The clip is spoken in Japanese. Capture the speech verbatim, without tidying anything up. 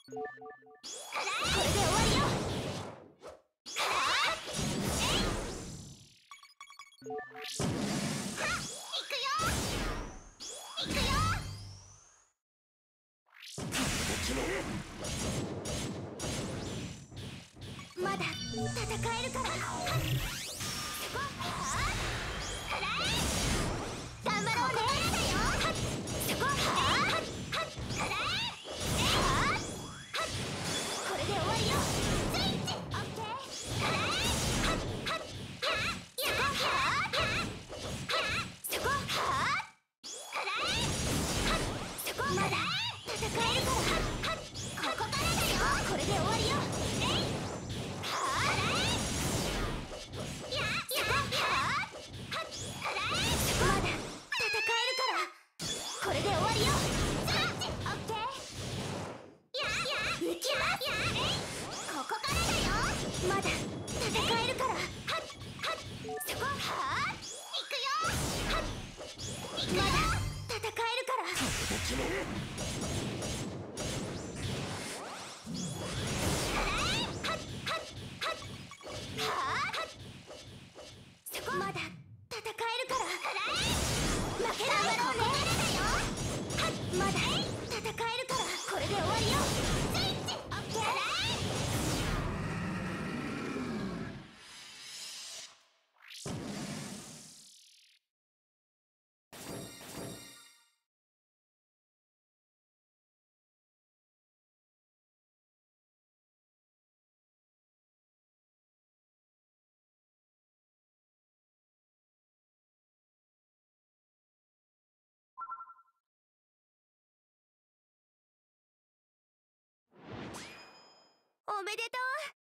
これで終わりよ。まだ戦えるから。頑張ろうね。これで終わりよ。スイッチオッケー。まだ戦えるから。ここからだよ。これで終わりよ。まだ戦えるから。これで終わりよ。スイッチオッケー。行きます。ここからだよ。まだ戦えるから。そこ行くよ。まだ戦えるから。そこまだ戦えるから。負けないよ。ここからだよ。まだ戦えるから。これで終わりよ。スイッチオッケー。おめでとう。